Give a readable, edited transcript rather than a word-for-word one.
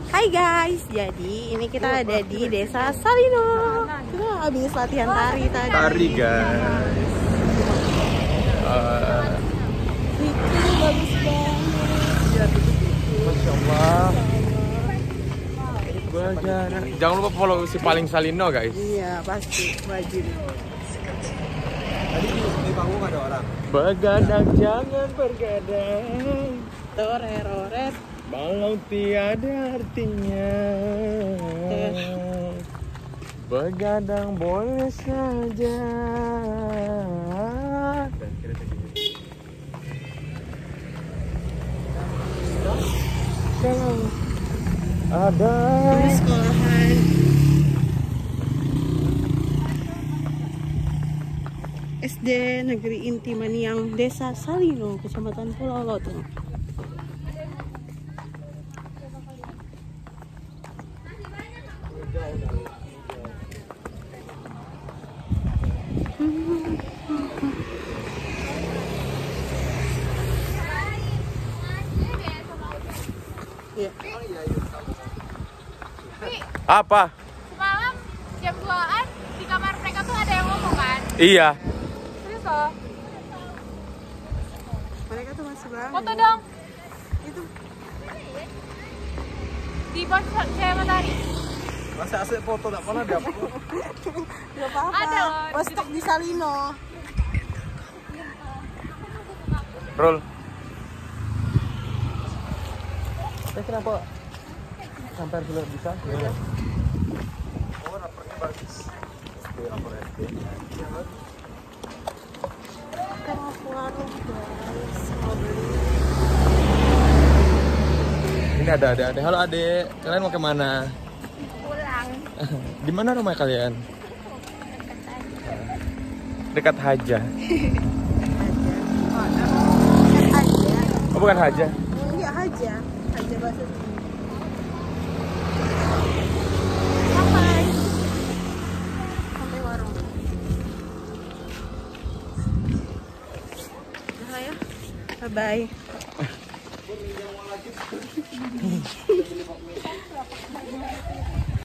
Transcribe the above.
Hai guys, jadi ini kita ada di Desa Salino. Kita habis latihan tari tadi. Tari guys. Itu bagus banget. Masya Allah. Jangan lupa follow si Paling Salino guys. Iya pasti wajib. Tadi di panggung ada orang. Begadang jangan bergadang. Toreroret. Malau tiada artinya. Begadang boleh saja. Kalau ada Ini sekolahan. SD Negeri Inti Maniang, Desa Salino, Kecamatan Pulau Lotung. Ya. apa? Semalam jam 2-an di kamar mereka tuh ada yang ngomong kan? Iya. Serius loh? Mereka tuh masih bangun. Foto dong Itu di pos saya Matahari. Masa asik foto tak pernah diupload. gak apa-apa. Ada loh, Pas stok di Salino. Roll. Kenapa sampai sudah bisa? Ya. Oh, rapernya bagus. SD rapor SD. Kita mau ke warung guys, mau beli. Ini ada adek. Halo adek, kalian mau kemana? Pulang. Di mana rumah kalian? Dekat Haja. Aja. Oh bukan Haja. Iya aja bahasa sini. Sampai warung. Nah ya, bye bye.